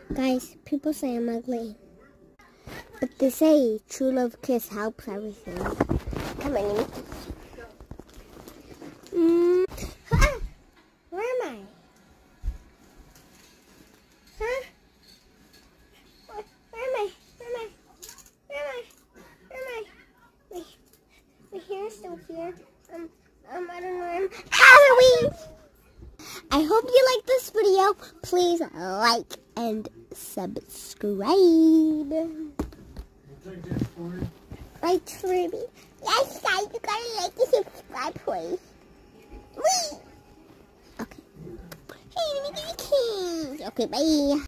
Guys, people say I'm ugly. But they say true love kiss helps everything. Come on, let me kiss you. Where am I? Huh? Where am I? Where am I? Where am I? Where am I? My hair is still here. I don't know. Halloween! I hope you like this video. Please like and subscribe. Right, Ruby? Yes, guys, you gotta like and subscribe, please. Whee! Okay. Hey, let me give you a kiss. Okay, bye.